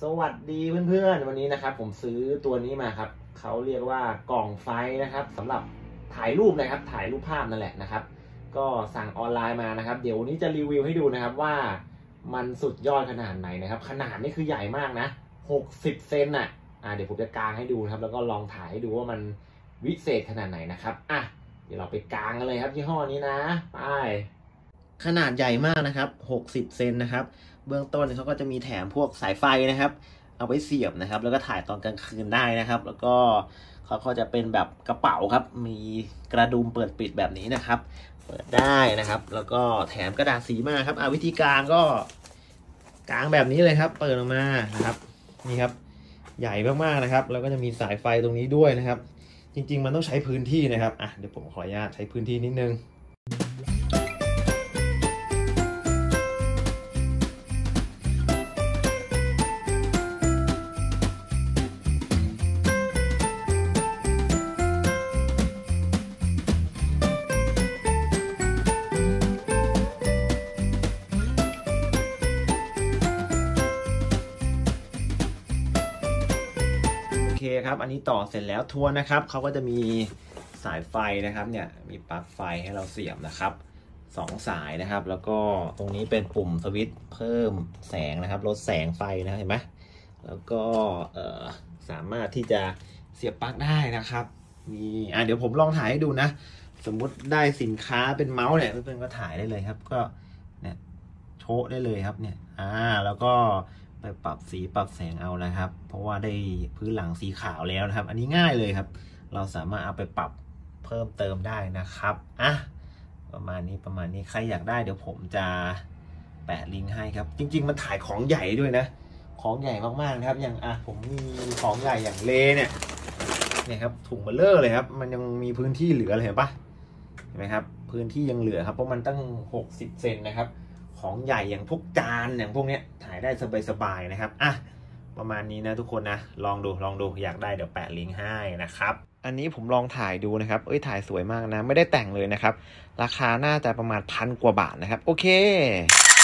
วัสดีเพื่อนๆวันนี้นะครับผมซื้อตัวนี้มาครับเขาเรียกว่ากล่องไฟนะครับสำหรับถ่ายรูปนะครับถ่ายรูปภาพนั่นแหละนะครับก็สั่งออนไลน์มานะครับเดี๋ยววันนี้จะรีวิวให้ดูนะครับว่ามันสุดยอดขนาดไหนนะครับขนาดนี่คือใหญ่มากนะ60 เซนอ่ะเดี๋ยวผมจะกางให้ดูนะครับแล้วก็ลองถ่ายให้ดูว่ามันวิเศษขนาดไหนนะครับเดี๋ยวเราไปกางกันเลยครับยี่ห้อนี้นะไปขนาดใหญ่มากนะครับ60 เซนนะครับเบื้องต้นเขาก็จะมีแถมพวกสายไฟนะครับเอาไว้เสียบนะครับแล้วก็ถ่ายตอนกลางคืนได้นะครับแล้วก็เขาก็จะเป็นแบบกระเป๋าครับมีกระดุมเปิดปิดแบบนี้นะครับเปิดได้นะครับแล้วก็แถมกระดาษสีมาครับวิธีกางก็กางแบบนี้เลยครับเปิดออกมานะครับนี่ครับใหญ่มากๆนะครับแล้วก็จะมีสายไฟตรงนี้ด้วยนะครับจริงๆมันต้องใช้พื้นที่นะครับเดี๋ยวผมขออนุญาตใช้พื้นที่นิดนึงโอเคครับอันนี้ต่อเสร็จแล้วทวนนะครับเขาก็จะมีสายไฟนะครับเนี่ยมีปลั๊กไฟให้เราเสียบนะครับ2 สายนะครับแล้วก็ตรงนี้เป็นปุ่มสวิตช์เพิ่มแสงนะครับลดแสงไฟนะเห็นไหมแล้วก็สามารถที่จะเสียบปลั๊กได้นะครับนี่เดี๋ยวผมลองถ่ายให้ดูนะสมมุติได้สินค้าเป็นเมาส์เนี่ยเพื่อนๆก็ถ่ายได้เลยครับก็เนี่ยโชว์ได้เลยครับเนี่ยแล้วก็ไปปรับสีปรับแสงเอานะครับเพราะว่าได้พื้นหลังสีขาวแล้วนะครับอันนี้ง่ายเลยครับเราสามารถเอาไปปรับเพิ่มเติมได้นะครับประมาณนี้ใครอยากได้เดี๋ยวผมจะแปะลิงก์ให้ครับจริงๆมันถ่ายของใหญ่ด้วยนะของใหญ่มากๆนะครับอย่างผมมีของใหญ่อย่างเลเนี่ยครับถุงเบลเลอร์เลยครับมันยังมีพื้นที่เหลือเลยเห็นปะเห็นไหมครับพื้นที่ยังเหลือครับเพราะมันตั้ง60 เซนนะครับของใหญ่อย่างพวกจานอย่างพวกนี้ถ่ายได้สบายๆนะครับประมาณนี้นะทุกคนนะลองดูอยากได้เดี๋ยวแปะลิงก์ให้นะครับอันนี้ผมลองถ่ายดูนะครับถ่ายสวยมากนะไม่ได้แต่งเลยนะครับราคาน่าจะประมาณ1,000 กว่าบาทนะครับโอเค